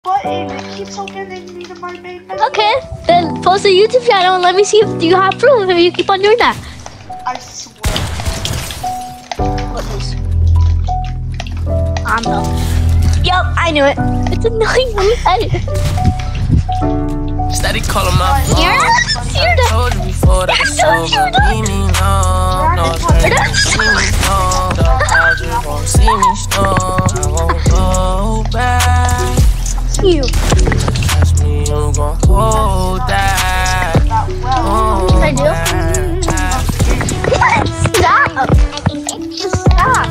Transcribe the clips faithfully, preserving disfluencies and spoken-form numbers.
button. It keeps opening me to my main menu. Okay, then post a YouTube channel and let me see if you have proof if you keep on doing that. I swear. What is? I don't know. Yup, I knew it. It's annoying when you edit. Steady calling my phone. Yes, I told you before that it's over. Leave me alone. No, it's ready to see me home. Dog clouds, you won't see me storm. I won't go back. You. Trust me, I'm gon' hold that. Hold I do. that. Stop. Just stop.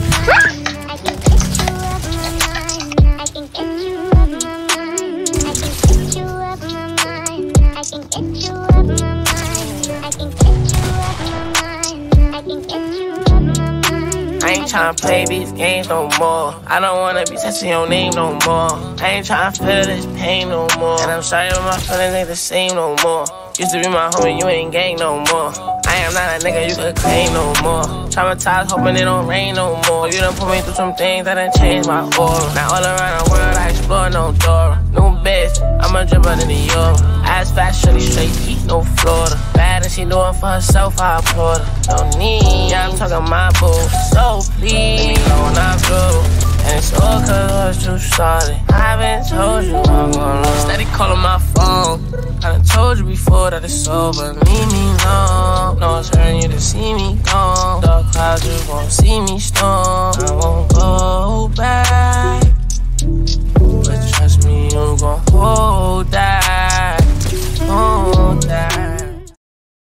I ain't tryna play these games no more. I don't wanna be touching your name no more. I ain't tryna feel this pain no more. And I'm sorry but my feelings ain't the same no more. Used to be my homie, you ain't gang no more. I am not a nigga you could claim no more. Traumatized, hoping it don't rain no more. You done put me through some things that done changed my aura. Now all around the world I explore no door. New bitch, I'm a dribble in the Euro. Ass fat, shorty straight, heat, no Florida. Bad and she doing for herself, I applaud her. No need, yeah, I'm talking my boo. So please, let me know when I go. And it's all cause you started. I haven't told you I'm gonna lose. Steady calling my phone. I done told you before that it's over. Leave me alone. No, it's hurting you to see me gone. Dark clouds, you won't see me storm. I won't